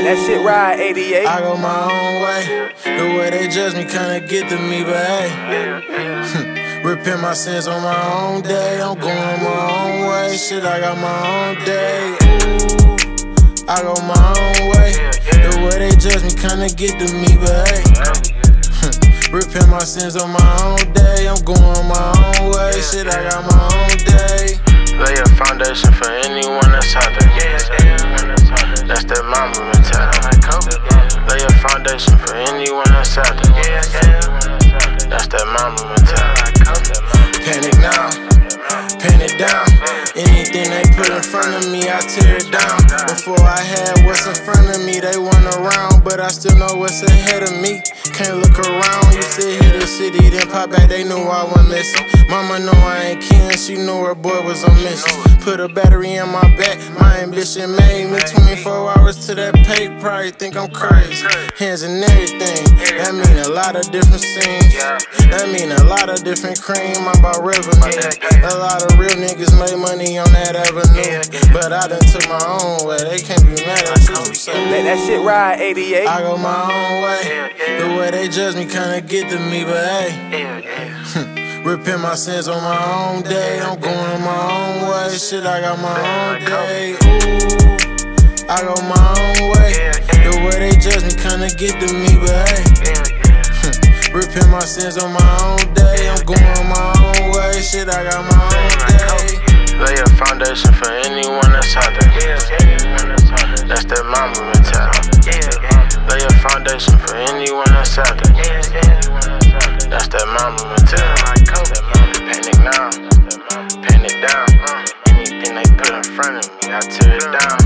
that shit ride, 88. I go my own way. The way they judge me kinda get to me, but hey. Repent my sins on my own day. I'm going my own way. Shit, I got my own day. Ooh, I go my own way. The way they judge me kinda get to me, but hey. Repent my sins on my own day. I'm going my own way. Shit, I got my own day. Lay a foundation for anyone that's out there. That's that mama mentality. Lay a foundation for anyone that's out there. That's that mama mentality. Panic now, pen it down. Anything they put in front of me, I tear it down. Before I had what's in front of me, they weren't around, but I still know what's ahead of me. Can't look around, used to hit the city, then pop back, they knew I was missing. Mama know I ain't kin, she knew her boy was a mission. Put a battery in my back, my ambition made me 24 hours to that pay, probably think I'm crazy. Hands and everything, that mean a lot of different scenes. That mean a lot of different cream, I'm about revenue. A lot of real niggas make money on that avenue, but I done took my own way, they can't be mad at you. Let that shit ride, 88. I go my own way. The way they judge me kinda get to me, but hey. Repent my sins on my own day. I'm going my own way. Shit, I got my own day. Ooh, I go my own way. The way they judge me kinda get to me, but hey. Repent my sins on my own day. I'm going my own way. Shit, I got my own day. Lay a foundation for anyone that's out there. That's that mama mentality. Lay a foundation for anyone that's out there. That's that mama mentality. Panic now, pen it down. Anything they put in front of me, I tear it down.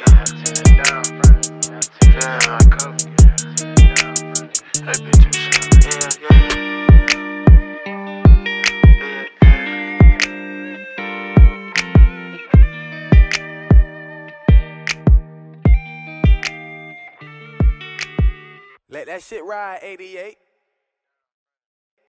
Feeling like Kobe. Hey, bitch, you should. Let that shit ride, 88.